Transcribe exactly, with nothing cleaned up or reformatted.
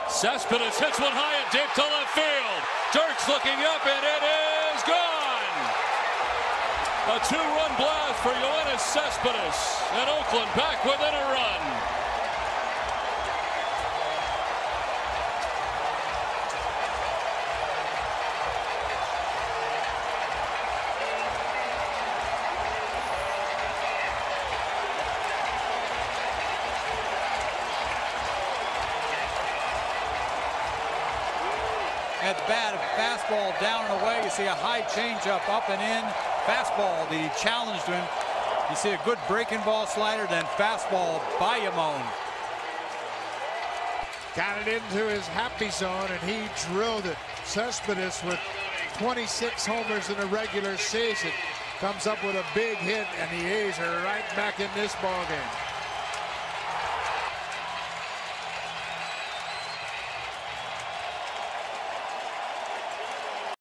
Cespedes hits one high and deep to left field. Dirks looking up, and it is gone. A two-run blast for Yoenis Cespedes, and Oakland back within a run. At bat, a fastball down and away. You see a high changeup up and in. Fastball, the challenge to him. You see a good breaking ball slider, then fastball by Yamon. Got it into his happy zone, and he drilled it. Cespedes with twenty-six homers in the regular season comes up with a big hit, and the A's are right back in this ballgame.